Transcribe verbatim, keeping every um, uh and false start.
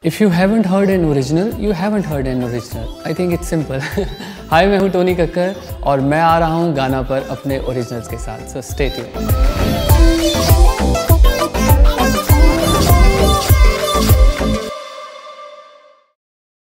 If you haven't heard an original, you haven't heard an original. I think it's simple. हाय, मैं हूँ Tony Kakkar और मैं आ रहा हूँ गाना पर अपने ओरिजिनल्स के साथ. So stay tuned.